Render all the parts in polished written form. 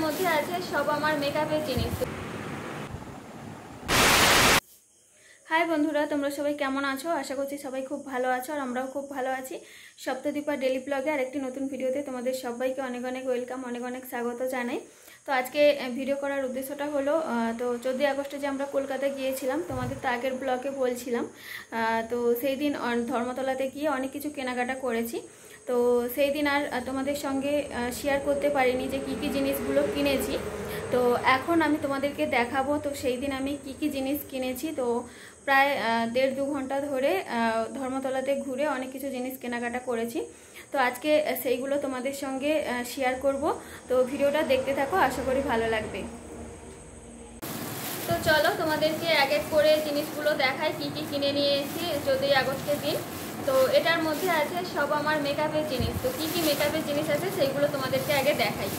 মধ্যে আছে সব আমার মেকআপের জিনিস। হাই বন্ধুরা, তোমরা সবাই কেমন আছো? আশা করছি সবাই খুব ভালো আছো আর আমরাও খুব ভালো আছি। সপ্তদীপা ডেলি ব্লগে আরেকটি নতুন ভিডিওতে তোমাদের সবাইকে অনেক অনেক ওয়েলকাম, অনেক অনেক স্বাগত জানাই। তো আজকে ভিডিও করার উদ্দেশ্যটা হলো, তো 14 আগস্টে যে আমরা কলকাতায় গিয়েছিলাম, তোমাদের তো আগের ব্লগে বলছিলাম। তো সেই দিন ধর্মতলাতে গিয়ে অনেক কিছু কেনাকাটা করেছি। তো সেই দিন আর তোমাদের সঙ্গে শেয়ার করতে পারিনি যে কী কী জিনিসগুলো কিনেছি। তো এখন আমি তোমাদেরকে দেখাবো তো সেই দিন আমি কি কি জিনিস কিনেছি। তো প্রায় 1.5-2 ঘন্টা ধরে ধর্মতলাতে ঘুরে অনেক কিছু জিনিস কেনাকাটা করেছি। তো আজকে সেইগুলো তোমাদের সঙ্গে শেয়ার করব। তো ভিডিওটা দেখতে থাকো, আশা করি ভালো লাগবে। তো চলো তোমাদেরকে এক এক করে জিনিসগুলো দেখাই কি কি কিনে নিয়েছি 14 আগস্টের দিন। তো এটার মধ্যে আছে সব আমার মেকআপের জিনিস। তো কি কি মেকআপের জিনিস আছে সেইগুলো তোমাদেরকে আগে দেখাই,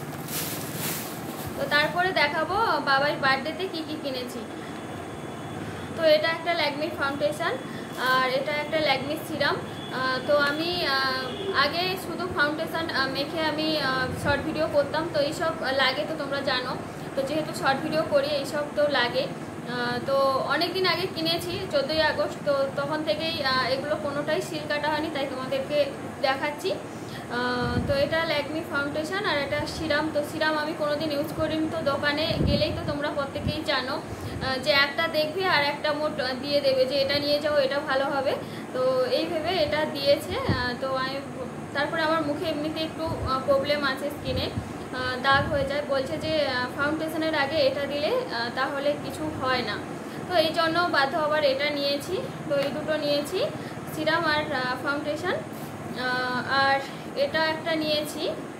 তো তারপরে দেখাবো বাবার বার্থডেতে কি কি কিনেছি। তো এটা একটা ল্যাকমির ফাউন্ডেশন আর এটা একটা ল্যাকমির সিরাম। তো আমি আগে শুধু ফাউন্ডেশন মেখে আমি শর্ট ভিডিও করতাম, তো এইসব লাগে, তো তোমরা জানো। তো যেহেতু শর্ট ভিডিও করি এইসব তো লাগে। তো অনেক দিন আগে কিনেছি 14 আগস্ট, তো তখন থেকেই এগুলো কোনোটাই সিল কাটা হয়নি, তাই তোমাদেরকে দেখাচ্ছি। তো এটা ল্যাকমি ফাউন্ডেশন আর এটা সিরাম। তো সিরাম আমি কোনোদিন ইউজ করিনি, তো দোকানে গেলেই তো তোমরা প্রত্যেকেই জানো যে একটা দেখবে আর একটা মোট দিয়ে দেবে যে এটা নিয়ে যাও, এটা ভালো হবে। তো এই ভেবে এটা দিয়েছে। তো আমি তারপরে আমার মুখে এমনিতে একটু প্রবলেম আছে, স্কিনে দাগ হয়ে যায়, বলছে যে ফাউন্ডেশনের আগে এটা দিলে তাহলে কিছু হয় না। তো এই জন্য বাধ্য আবার এটা নিয়েছি। তো এই দুটো নিয়েছি, সিরাম আর ফাউন্ডেশন। আর এটা একটা নিয়েছি,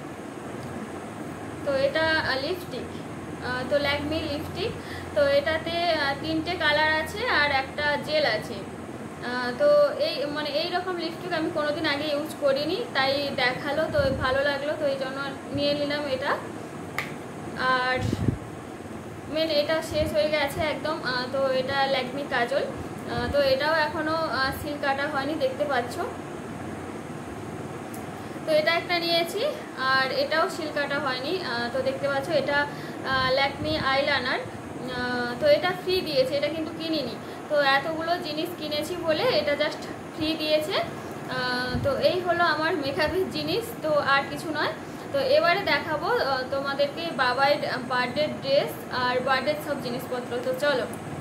তো এটা লিপস্টিক। তো ল্যাকমি লিপস্টিক। তো এটাতে 3টে কালার আছে আর একটা জেল আছে। তো এই রকম লিপস্টিক আমি কোনোদিন আগে ইউজ করিনি, তাই দেখালো, তো ভালো লাগলো, তো এই জন্য নিয়ে নিলাম এটা। আর মেন এটা শেষ হয়ে গেছে একদম। তো এটা ল্যাকমি কাজল। তো এটাও এখনও সিল কাটা হয়নি, দেখতে পাচ্ছ। তো এটা একটা নিয়েছি আর এটাও সিল কাটা হয়নি, তো দেখতে পাচ্ছ। এটা ল্যাকমি আইলাইনার। তো এটা ফ্রি দিয়েছে, এটা কিন্তু কিনিনি। তো এতগুলো জিনিস কিনেছি বলে এটা জাস্ট ফ্রি দিয়েছে। তো এই হলো আমার মেকআপের জিনিস, তো আর কিছু নয়। তো এবারে দেখাবো তোমাদেরকে বাবার বার্থডে ড্রেস আর বার্থডের সব জিনিসপত্র। তো চলো,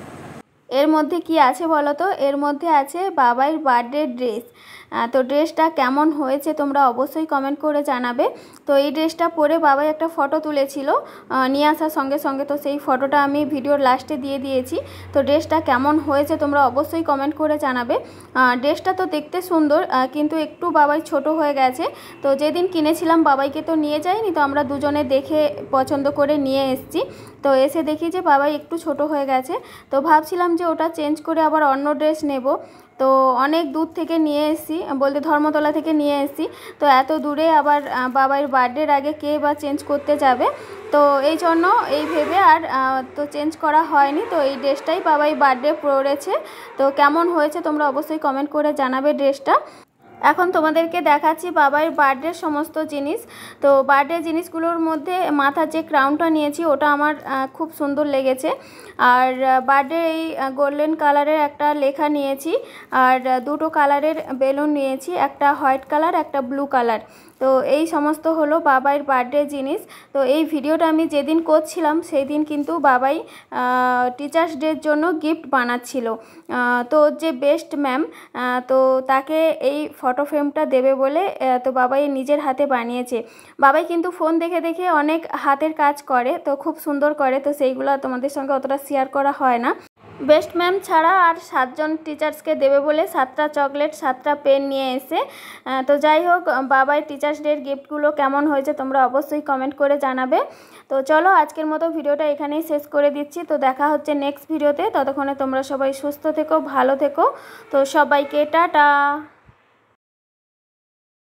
এর মধ্যে কি আছে বলো তো? এর মধ্যে আছে বাবার বার্থডে ড্রেস। তো ড্রেসটা কেমন হয়েছে তোমরা অবশ্যই কমেন্ট করে জানাবে। তো এই ড্রেসটা পরে বাবাই একটা ফটো তুলেছিল নিয়ে আসার সঙ্গে সঙ্গে, তো সেই ফটোটা আমি ভিডিওর লাস্টে দিয়ে দিয়েছি। তো ড্রেসটা কেমন হয়েছে তোমরা অবশ্যই কমেন্ট করে জানাবে। ড্রেসটা তো দেখতে সুন্দর, কিন্তু একটু বাবাই ছোট হয়ে গেছে। তো যেদিন কিনেছিলাম বাবাইকে তো নিয়ে যাইনি, তো আমরা দুজনে দেখে পছন্দ করে নিয়ে এসেছি। তো এসে দেখি যে বাবাই একটু ছোট হয়ে গেছে। তো ভাবছিলাম যে ওটা চেঞ্জ করে আবার অন্য ড্রেস নেব। তো অনেক দূর থেকে নিয়ে এসেছি, বলতে ধর্মতলা থেকে নিয়ে এসেছি। তো এত দূরে আবার বাবার বার্থডের আগে কে বা চেঞ্জ করতে যাবে, তো এই জন্য এই ভেবে আর তো চেঞ্জ করা হয়নি। তো এই ড্রেসটাই বাবাই বার্থডে পরেছে। তো কেমন হয়েছে তোমরা অবশ্যই কমেন্ট করে জানাবে ড্রেসটা। এখন তোমাদেরকে দেখাচ্ছি বাবার বার্থডের সমস্ত জিনিস। তো বার্থডে জিনিসগুলোর মধ্যে মাথার যে ক্রাউনটা নিয়েছি ওটা আমার খুব সুন্দর লেগেছে। আর বার্থডে এই গোল্ডেন কালারের একটা লেখা নিয়েছি। আর দুটো কালারের বেলুন নিয়েছি, একটা হোয়াইট কালার একটা ব্লু কালার। তো এই সমস্ত হলো বাবার বার্থডে জিনিস। তো এই ভিডিওটা আমি যেদিন করছিলাম সেই দিন কিন্তু বাবাই টিচার্স ডের জন্য গিফট বানাচ্ছিল। তো যে বেস্ট ম্যাম, তো তাকে এই ফটো ফ্রেমটা দেবে বলে তো বাবাই নিজের হাতে বানিয়েছে। বাবাই কিন্তু ফোন দেখে দেখে অনেক হাতের কাজ করে, তো খুব সুন্দর করে। তো সেইগুলো তোমাদের সঙ্গে অতটা শেয়ার করা হয় না। বেস্ট ম্যাম ছাড়া আর 7জন টিচার্সকে দেবে বলে 7টা চকলেট 7টা পেন নিয়ে এসে। তো যাই হোক, বাবাই টিচার্স ডের গিফটগুলো কেমন হয়েছে তোমরা অবশ্যই কমেন্ট করে জানাবে। তো চলো, আজকের মতো ভিডিওটা এখানেই শেষ করে দিচ্ছি। তো দেখা হচ্ছে নেক্সট ভিডিওতে, ততক্ষণে তোমরা সবাই সুস্থ থেকো, ভালো থেকো। তো সবাইকে টাটা।